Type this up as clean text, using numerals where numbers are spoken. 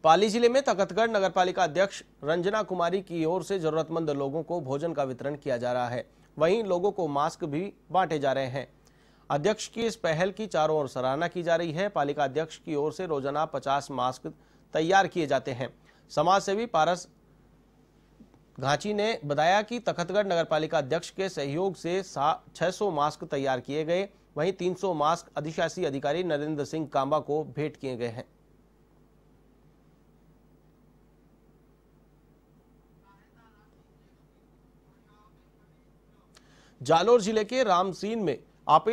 पाली जिले में तखतगढ़ नगरपालिका अध्यक्ष रंजना कुमारी की ओर से जरूरतमंद लोगों को भोजन का वितरण किया जा रहा है। वहीं लोगों को मास्क भी बांटे जा रहे हैं। अध्यक्ष की इस पहल की चारों ओर सराहना की जा रही है। पालिका अध्यक्ष की ओर से रोजाना 50 मास्क तैयार किए जाते हैं। समाज सेवी पारस घाची ने बताया कि तखतगढ़ नगरपालिका अध्यक्ष के सहयोग से 600 मास्क तैयार किए गए। वहीं 300 मास्क अधिशासी अधिकारी नरेंद्र सिंह कांबा को भेंट किए गए हैं। जालोर जिले के रामसीन में